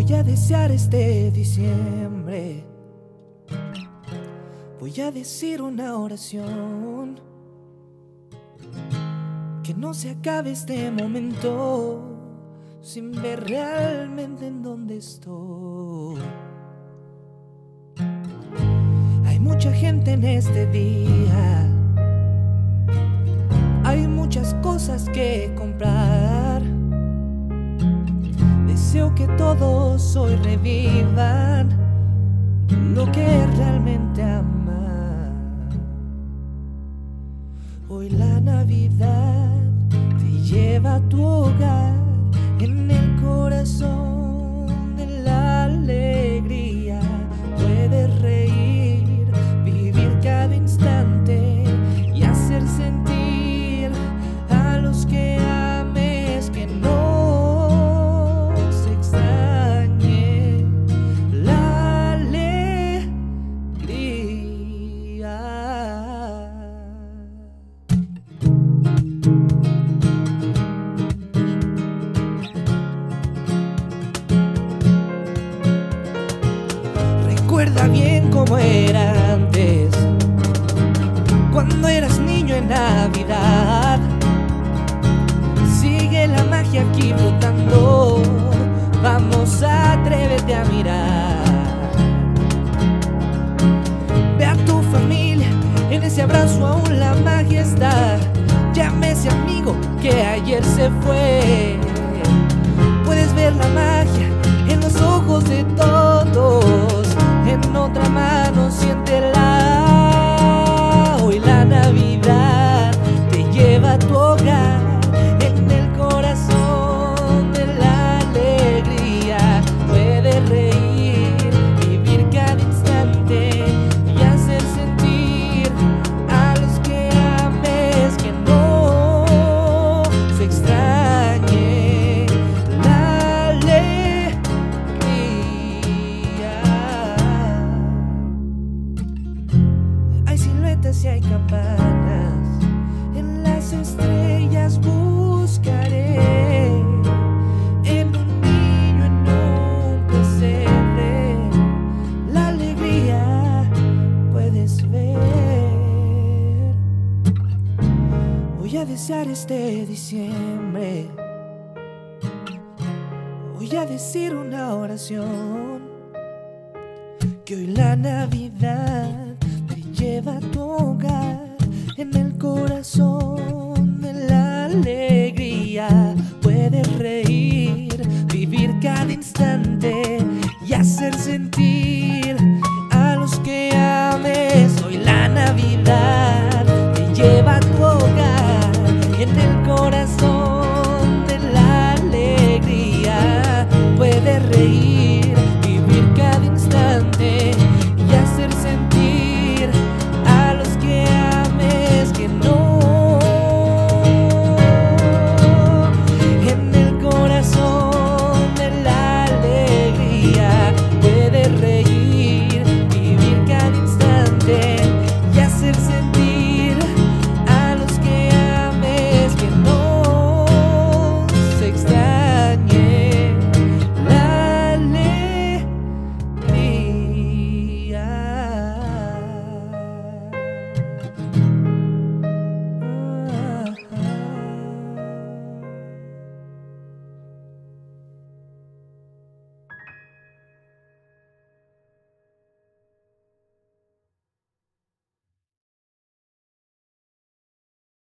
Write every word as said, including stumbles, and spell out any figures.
Voy a desear este diciembre. Voy a decir una oración. Que no se acabe este momento sin ver realmente en dónde estoy. Hay mucha gente en este día. Hay muchas cosas que comprar. Deseo que todos hoy revivan lo que realmente aman. Hoy la Navidad te lleva a tu hogar, en el corazón de la alegría. Puedes reír, vivir cada instante y hacer sentir a los que ames que no se extrañe la alegría. Recuerda bien cómo era antes, cuando eras niño en Navidad. Sigue la magia aquí flotando, vamos, atrévete a mirar. Ve a tu familia, en ese abrazo aún la magia está. Llame a ese amigo que ayer se fue. Puedes ver la magia en los ojos de todos, en otra mano siéntela. Hoy la Navidad te lleva a tu hogar, en el corazón de la alegría. Puedes reír, vivir cada instante y hacer sentir a los que ames que no se extrañe la alegría. Hay siluetas y hay campanas, en las estrellas buscaré. En un niño, en un pesebre, la alegría puedes ver. Voy a desear este diciembre. Voy a decir una oración. Que hoy la Navidad te lleva a tu hogar, en el corazón de la alegría. Puedes reír, vivir cada instante y hacer sentir